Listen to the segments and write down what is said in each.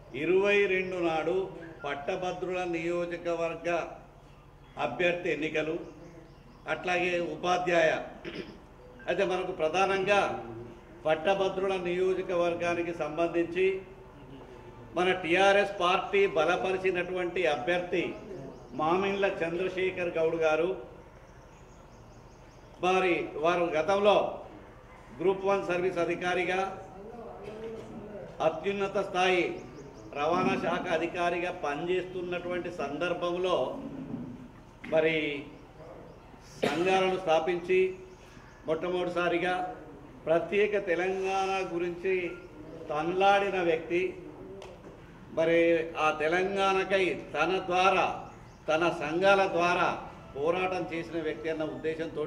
22 నాడు పట్టభద్రుల నియోజకవర్గ అభ్యర్థి ఎన్నికలు, అట్లాగే ఉపాధ్యాయ. అయితే మనకు ప్రధానంగా పట్టభద్రుల నియోజకవర్గానికి సంబంధించి మన టీఆర్ఎస్ పార్టీ బలపరిచినటువంటి అభ్యర్థి మామిండ్ల చంద్రశేఖర్ గౌడ్ గారు. వారు గతంలో గ్రూప్ 1 సర్వీస్ అధికారిగా, అత్యున్నత స్థాయి రవాణా శాఖ అధికారిగా పనిచేస్తున్నటువంటి సందర్భంలో మరి సంఘాలను స్థాపించి మొట్టమొదటిసారిగా ప్రత్యేక తెలంగాణ గురించి తన్లాడిన వ్యక్తి. మరి ఆ తెలంగాణకై తన ద్వారా, తన సంఘాల ద్వారా పోరాటం చేసిన వ్యక్తి అన్న ఉద్దేశంతో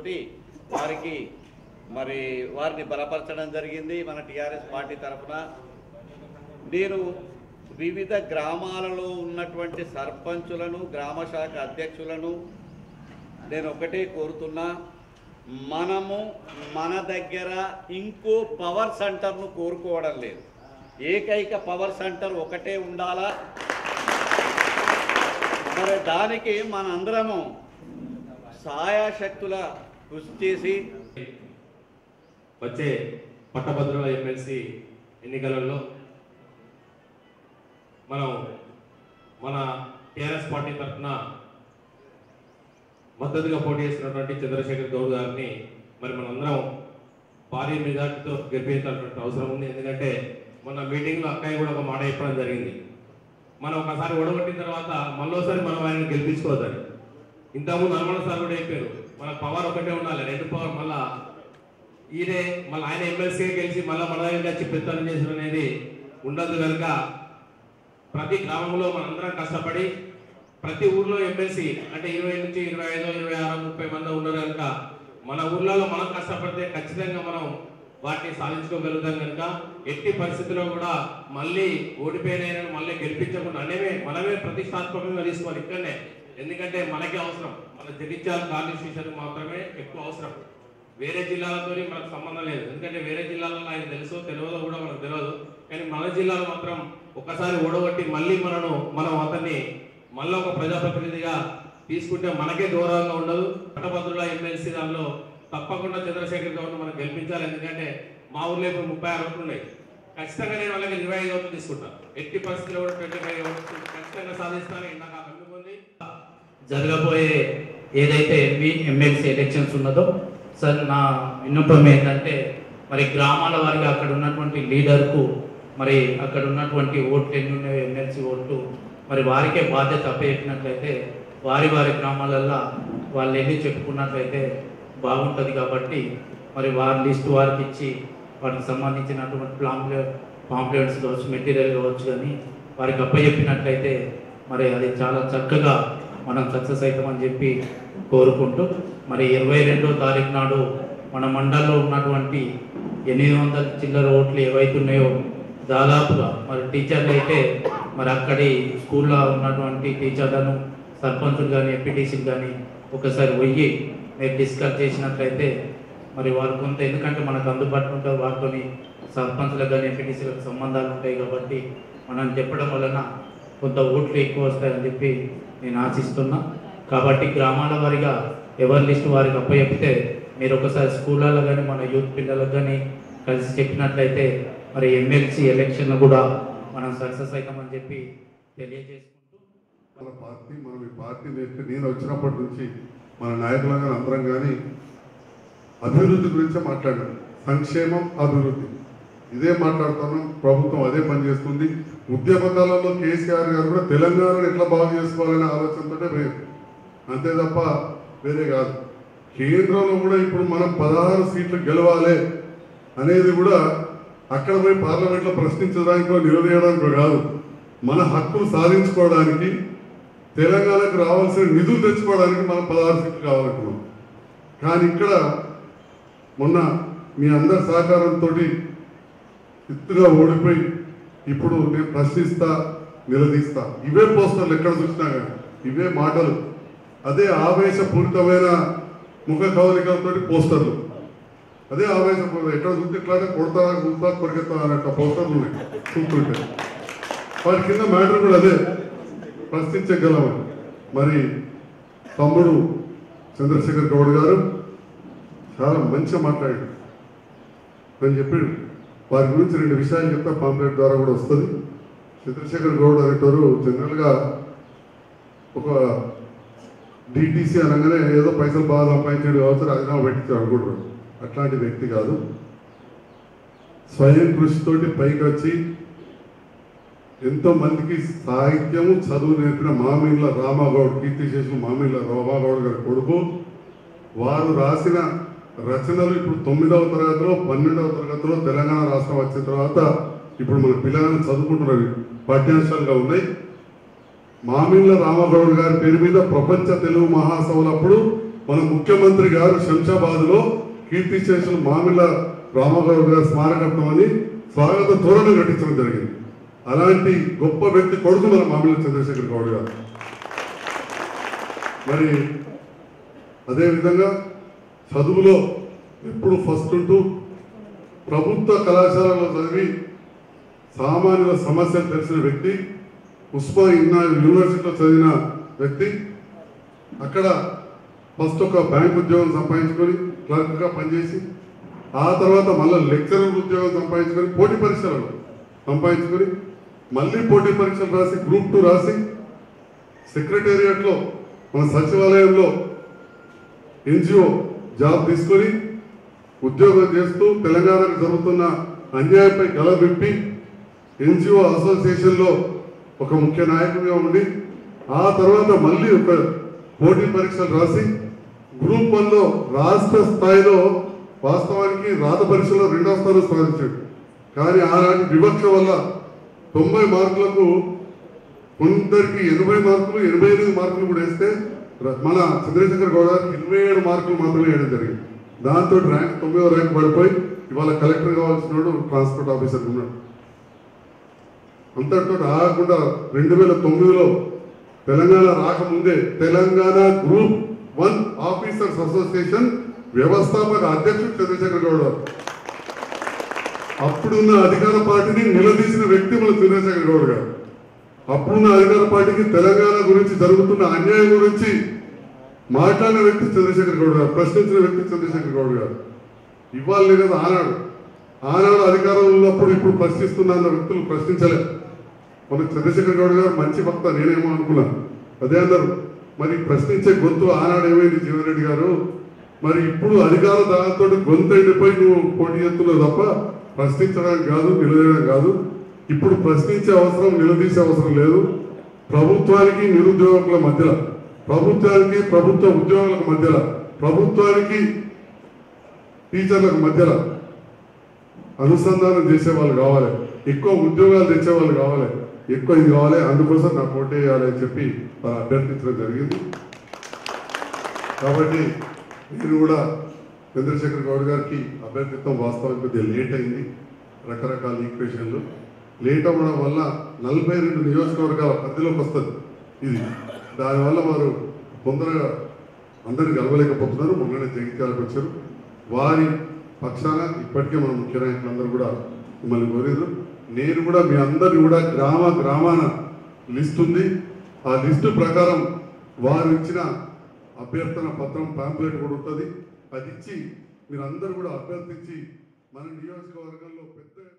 వారిని బలపరచడం జరిగింది మన టీఆర్ఎస్ పార్టీ తరఫున. నేను వివిధ గ్రామాలలో ఉన్నటువంటి సర్పంచులను, గ్రామ శాఖ అధ్యక్షులను నేను ఒకటే కోరుతున్నా, మనము మన దగ్గర ఇంకో పవర్ సెంటర్ను కోరుకోవడం లేదు. ఏకైక పవర్ సెంటర్ ఒకటే ఉండాలా. మరి దానికి మనందరము సాయశక్తుల కృషి చేసి వచ్చే పట్టభద్రుల ఎమ్మెల్సీ ఎన్నికలలో మన టీఆర్ఎస్ పార్టీ తరఫున మద్దతుగా పోటీ చేసినటువంటి చంద్రశేఖర్ గౌడ్ గారిని మనందరం భారీ మెజార్టీతో గెలిపించాల్సినటువంటి అవసరం ఉంది. ఎందుకంటే మొన్న మీటింగ్లో అక్కయ్య కూడా ఒక మాట చెప్పడం జరిగింది, మనం ఒకసారి ఓడగొట్టిన తర్వాత మళ్ళోసారి మనం ఆయన గెలిపించుకోవద్దని. ఇంతకుముందు అనుమాన సార్ కూడా చెప్పారు, మన పవర్ ఒకటే ఉండాలి, 2 పవర్. మళ్ళీ ఆయన ఎమ్మెల్సీ గెలిచి మళ్ళీ మన దగ్గర వచ్చి పెత్తనం చేసిన అనేది ఉండదు. కనుక ప్రతి గ్రామంలో మనందరం కష్టపడి ప్రతి ఊర్లో ఎమ్మెల్సీ అంటే 20 నుంచి 25, 26, 30 మంది ఉన్నారు. కనుక మన ఊర్లలో మనం కష్టపడితే ఖచ్చితంగా మనం వాటిని సాధించుకోగలుగుతాం. కనుక ఎట్టి పరిస్థితుల్లో కూడా మళ్ళీ ఓడిపోయిన మళ్ళీ గెలిపించకుండా మనమే ప్రతిష్టాత్మకంగా తీసుకోవాలి ఇక్కడనే. ఎందుకంటే మనకే అవసరం, మన జగిత్యాల కాన్స్టిట్యూషన్ మాత్రమే ఎక్కువ అవసరం. వేరే జిల్లాలతో మనకు సంబంధం లేదు. ఎందుకంటే వేరే జిల్లాలలో ఆయన తెలియదో కూడా మనకు తెలియదు. కానీ మన జిల్లాలో మాత్రం ఒకసారి ఓడగొట్టి మళ్ళీ మనం అతన్ని మళ్ళీ ఒక ప్రజాప్రతినిధిగా తీసుకుంటే మనకే గౌరవంగా ఉండదు. పట్టభద్రుల ఎమ్మెల్సీ దానిలో తప్పకుండా చంద్రశేఖర్ గౌడ్ను మనం గెలిపించాలి. ఎందుకంటే మా ఊర్లో ఇప్పుడు 36 ఓట్లు ఉన్నాయి. ఖచ్చితంగా నేను వాళ్ళకి 25 ఓట్లు తీసుకుంటాను. ఎట్టి పరిస్థితుల్లో కూడా 25 ఓట్లు ఖచ్చితంగా సాధిస్తానని నాకు అనుకుంది. జరగబోయే ఏదైతే ఎమ్మెల్సీ ఎలక్షన్స్ ఉన్నదో సార్, నా విన్నపం ఏంటంటే గ్రామాల వారికి అక్కడ ఉన్నటువంటి లీడర్కు అక్కడ ఉన్నటువంటి ఓట్లు ఎన్ని ఉన్నాయో ఎమ్మెల్సీ ఓట్లు వారికే బాధ్యత అప్పచెప్పినట్లయితే వారి గ్రామాలల్లో వాళ్ళు వెళ్ళి చెప్పుకున్నట్లయితే బాగుంటుంది. కాబట్టి వారి లిస్ట్ వారికి ఇచ్చి వారికి సంబంధించినటువంటి పాంప్లెట్స్ కావచ్చు, మెటీరియల్ కావచ్చు కానీ వారికి అప్పచెప్పినట్లయితే అది చాలా చక్కగా మనం సక్సెస్ అవుతామని చెప్పి కోరుకుంటూ 22వ తారీఖు నాడు మన మండలంలో ఉన్నటువంటి 800 చిల్లర ఓట్లు ఏవైతే ఉన్నాయో దాదాపుగా టీచర్లు అయితే అక్కడి స్కూల్లో ఉన్నటువంటి టీచర్లను, సర్పంచులు కానీ, ఎంపీటీసీలు కానీ ఒకసారి పోయి మీరు డిస్కస్ చేసినట్లయితే వారు కొంత, ఎందుకంటే మనకు అందుబాటులో ఉంటారు, వారితో సర్పంచులకు కానీ ఎంపీటీసీలకు సంబంధాలు ఉంటాయి. కాబట్టి మనం చెప్పడం వలన కొంత ఓట్లు ఎక్కువ వస్తాయని చెప్పి నేను ఆశిస్తున్నా. కాబట్టి గ్రామాల వారిగా ఎవరి లిస్టు వారికి అప్పచెప్తే మీరు ఒకసారి స్కూళ్ళలో కానీ మన యూత్ పిల్లలకు కానీ కలిసి చెప్పినట్లయితే ఎమ్మెల్సీ ఎలక్షన్లు కూడా మనం సక్సెస్ అవుతామని చెప్పి తెలియజేసుకుంటూ మనం ఈ పార్టీ నేను వచ్చినప్పటి నుంచి మన నాయకులుగా అందరం కానీ అభివృద్ధి గురించే మాట్లాడాం. సంక్షేమం, అభివృద్ధి ఇదే మాట్లాడుతున్నాం. ప్రభుత్వం అదే పనిచేస్తుంది. ఉద్యమ కాలంలో కేసీఆర్ గారు కూడా తెలంగాణను ఎట్లా బాగు చేసుకోవాలనే ఆలోచనతోనే పోయారు, అంతే తప్ప వేరే కాదు. కేంద్రంలో కూడా ఇప్పుడు మనం 16 సీట్లు గెలవాలి అనేది కూడా అక్కడ పోయి పార్లమెంట్లో ప్రశ్నించడానికో నిలదీయడానికో కాదు, మన హక్కులు సాధించుకోవడానికి, తెలంగాణకు రావాల్సిన నిధులు తెచ్చుకోవడానికి మనం 16 సీట్లు కావాలనుకున్నాం. కానీ ఇక్కడ మొన్న మీ అందరి సహకారంతో ఎత్తుగా ఓడిపోయి ఇప్పుడు నేను ప్రశ్నిస్తా, నిలదీస్తా, ఇవే పోస్టర్లు ఎక్కడ చూసినా కానీ ఇవే మాటలు, అదే ఆవేశపూరితమైన ముఖ కవలికలతో పోస్టర్లు, అదే ఆవేశపూరిత ఎక్కడ చూస్తే ఇట్లానే కొడతా, చూస్తా, కొరికెత్తా అన్నట్టు పోస్టర్లు ఉన్నాయి చూస్తుంటే. వారి కింద మ్యాటర్ కూడా అదే ప్రశ్నించగలమని. మరి తమ్ముడు చంద్రశేఖర్ గౌడ్ గారు చాలా మంచిగా మాట్లాడాడు అని చెప్పాడు. వారి గురించి 2 విషయాలు చెప్తా, పాంప్లెట్ ద్వారా కూడా వస్తుంది. చంద్రశేఖర్ గౌడ్ అనేటోరు జనరల్గా ఒక డిటిసి అనగానే ఏదో పైసలు బాగా సంపాదించాడు కావచ్చు, రాజీనామా పెట్టించాడు అనుకుంటారు. అట్లాంటి వ్యక్తి కాదు. స్వయం కృషితోటి పైకి వచ్చి ఎంతో మందికి సాహిత్యము చదువు నేర్పిన మామిళ్ళ రామగౌడ్, కీర్తిశేషులు మామిళ్ళ రామగౌడ్ గారి కొడుకు. వారు రాసిన రచనలు ఇప్పుడు 9వ తరగతిలో 12వ తరగతిలో తెలంగాణ రాష్ట్రం వచ్చిన తర్వాత ఇప్పుడు మన పిల్లలను చదువుకుంటున్నారు, పాఠ్యాంశాలుగా ఉన్నాయి. మామిళ్ళ రామగౌడ్ గారి పేరు మీద ప్రపంచ తెలుగు మహాసభలప్పుడు మన ముఖ్యమంత్రి గారు శంషాబాద్లో కీర్తిశేషులు మామిళ్ళ రామగౌడ్ గారి స్మారకత్వం అని స్వాగత తోరణం కట్టించడం జరిగింది. అలాంటి గొప్ప వ్యక్తి కొడుకు మన మామిళ్ళ చంద్రశేఖర్ గౌడ్ గారు. మరి అదేవిధంగా చదువులో ఎప్పుడు ఫస్ట్ ఉంటూ ప్రభుత్వ కళాశాలలో చదివి సామాన్యుల సమస్యలు తెలిసిన వ్యక్తి, ఉస్మానియా యూనివర్సిటీలో చదివిన వ్యక్తి. అక్కడ ఫస్ట్ ఒక బ్యాంక్ ఉద్యోగం సంపాదించుకొని క్లర్క్గా పనిచేసి, ఆ తర్వాత మళ్ళీ లెక్చరర్ ఉద్యోగం సంపాదించుకొని పోటీ పరీక్షలు సంపాదించుకొని మళ్ళీ పోటీ పరీక్షలు రాసి గ్రూప్ 2 రాసి సెక్రటేరియట్లో మన సచివాలయంలో ఎన్జిఓ జాబ్ తీసుకొని ఉద్యోగం చేస్తూ తెలంగాణకు జరుగుతున్న అన్యాయంపై గలవిప్పి ఎన్జిఓ అసోసియేషన్లో ఒక ముఖ్య నాయకుడిగా ఉండి, ఆ తర్వాత మళ్ళీ ఒక పోటీ పరీక్షలు రాసి గ్రూప్ 1లో రాష్ట్ర స్థాయిలో వాస్తవానికి రాత పరీక్షలో 2వ స్థానం సాధించాడు. కానీ ఆనాటి వివక్ష వల్ల 90 మార్కులకు కొందరికి 80 మార్కులు 88 మార్కులు కూడా వేస్తే మన చంద్రశేఖర్ గౌడ్ గారికి 27 మార్కులు మాత్రమే వేయడం జరిగింది. దాంతో ర్యాంక్ 9వ ర్యాంక్ పడిపోయి ఇవాళ కలెక్టర్ కావాల్సిన ట్రాన్స్పోర్ట్ ఆఫీసర్ ఉన్నాడు. అంతటితో రాకుండా 2009లో తెలంగాణ రాకముందే తెలంగాణ గ్రూప్ 1 ఆఫీసర్స్ అసోసియేషన్ వ్యవస్థాపక అధ్యక్షుడు చంద్రశేఖర్ గౌడ్ గారు. అప్పుడున్న అధికార పార్టీని నిలదీసిన వ్యక్తి మన చంద్రశేఖర్ గౌడ్ గారు. అప్పుడున్న అధికార పార్టీకి తెలంగాణ గురించి జరుగుతున్న అన్యాయం గురించి మాట్లాడిన వ్యక్తి చంద్రశేఖర్ గౌడ్ గారు, ప్రశ్నించిన వ్యక్తి చంద్రశేఖర్ గౌడ్ గారు. ఇవాళ కదా ఆనాడు అధికారంలో ఉన్నప్పుడు ఇప్పుడు ప్రశ్నిస్తున్న వ్యక్తులు ప్రశ్నించలేదు. మన చంద్రశేఖర్ గౌడ్ గారు మంచి వక్త, నేనేమో అనుకున్నాను. అదే అన్నారు. మరి ప్రశ్నించే గొంతు ఆనాడు ఏమైంది జీవన్ రెడ్డి గారు, మరి ఇప్పుడు అధికార దానితో గొంతు ఎండిపోయి నువ్వు పోటీ చేస్తున్నావు తప్ప ప్రశ్నించడానికి కాదు, నిలదీయడం కాదు. ఇప్పుడు ప్రశ్నించే అవసరం, నిలదీసే అవసరం లేదు. ప్రభుత్వానికి నిరుద్యోగుల మధ్యలో, ప్రభుత్వానికి ప్రభుత్వ ఉద్యోగులకు మధ్యలో, ప్రభుత్వానికి టీచర్లకు మధ్యలో అనుసంధానం చేసేవాళ్ళు కావాలి, ఎక్కువ ఉద్యోగాలు తెచ్చేవాళ్ళు కావాలి, ఎక్కువ ఇది కావాలి. అందుకోసం నాకు ఓటు వేయాలి అని చెప్పి అభ్యర్థించడం జరిగింది. కాబట్టి నేను కూడా చంద్రశేఖర్ గౌడ్ గారికి అభ్యర్థిత్వం వాస్తవానికి కొద్దిగా లేట్ అయింది. రకరకాల ఈక్వేషన్లు లేట్ అవ్వడం వల్ల 42 నియోజకవర్గాల పరిధిలోకి వస్తుంది ఇది. దానివల్ల వారు తొందరగా అందరినీ కలవలేకపోతున్నారు. మొన్ననే జగిత్యాలకు వచ్చారు. వారి పక్షాన ఇప్పటికే మన ముఖ్య నాయకులందరూ కూడా మిమ్మల్ని కోరారు. నేను కూడా మీ అందరినీ కూడా గ్రామాన లిస్ట్ ఉంది. ఆ లిస్టు ప్రకారం వారు ఇచ్చిన అభ్యర్థన పత్రం పాంప్లెట్ కూడా ఉంటుంది. అది ఇచ్చి మీరందరూ కూడా అభ్యర్థించి మన నియోజకవర్గంలో పెద్ద